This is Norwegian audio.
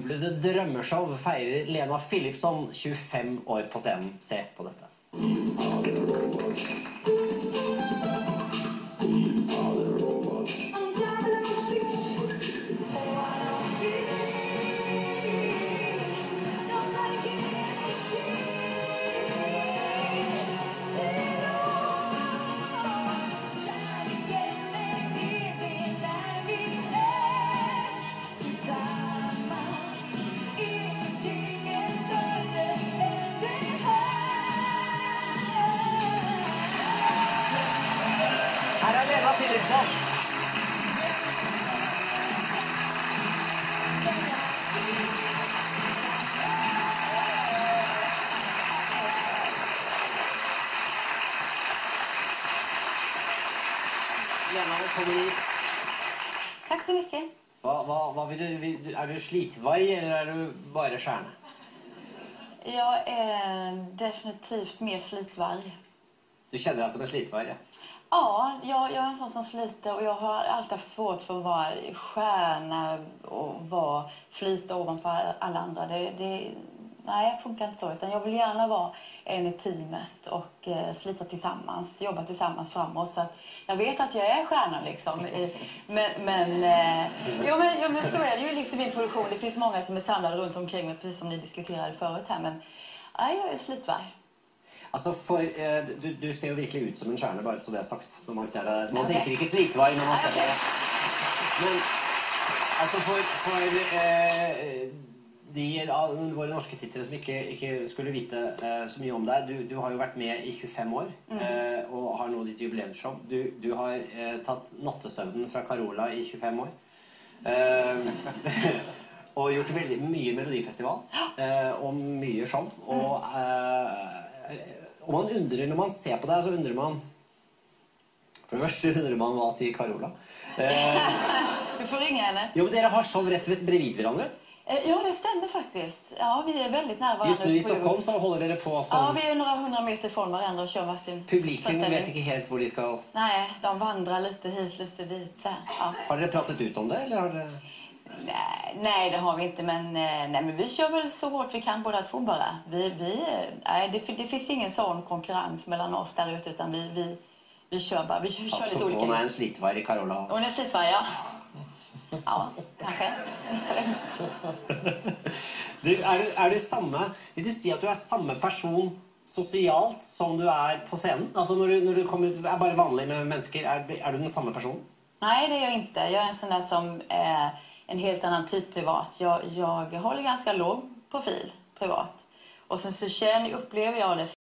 jublede drømmeshow feirer Lena Philipsson 25 år på scenen. Se på dette. Her er Lena Philipsson. Lena, velkommen hit. Tack så mycket. Vad vill du, är du slitvarg eller är du bara stjärna? Jag är definitivt mer slitvarg. Du känner dig som en slitvarg, ja? Ja, jag är en sån som sliter och jag har alltid haft svårt för att vara stjärna och flyta ovanpå alla andra. Nej, jag funkar inte så, utan jag vill gärna vara en i teamet och slita tillsammans, jobba tillsammans framåt. Så att jag vet att jag är stjärna liksom. Men så är det ju liksom i en produktion. Det finns många som är samlade runt omkring mig, precis som ni diskuterade förut här. Men nej, jag är slitvarg. Altså, du ser jo virkelig ut som en stjerne, bare så det er sagt, når man ser det. Man tenker ikke slitvarg når man ser det. Men, altså, for våre norske tittere som ikke skulle vite så mye om deg, du har jo vært med i 25 år, og har nå ditt jubileumsshow. Du har tatt nattesøvnen fra Carola i 25 år. Og gjort veldig mye melodifestival, og mye show, og man undrer, når man ser på deg, så undrer man. For det første undrer man hva sier Carola. Du får ringe henne. Jo, men dere har show rett bredvid hverandre. Ja, det stämmer faktiskt. Ja, vi är väldigt nära varandra. Just nu i Stockholm så håller dere på som... Ja, vi är några 100 meter från varandra och kör varsin... Publiken vet ikke helt hvor de skal... Nej, de vandrar lite hit, lite dit. Så, ja. Har dere pratet ut om det, eller har dere... Nej, det har vi inte, men vi kör väl så hårt vi kan båda två bara. Det finns ingen sån konkurrens mellan oss där ute, utan vi kör bara. Vi kör lite olika. Hon är en slitvarg, Carola. Hon är slitvarg, ja. Ja, kanske. Er du samme... Vil du si at du er samme person sosialt som du er på scenen? Altså når du er bare vanlig med mennesker, er du den samme personen? Nej, det är jag inte. Jag är en sån där som är en helt annan typ privat. Jag håller ganska låg profil privat. Och sen så upplever jag det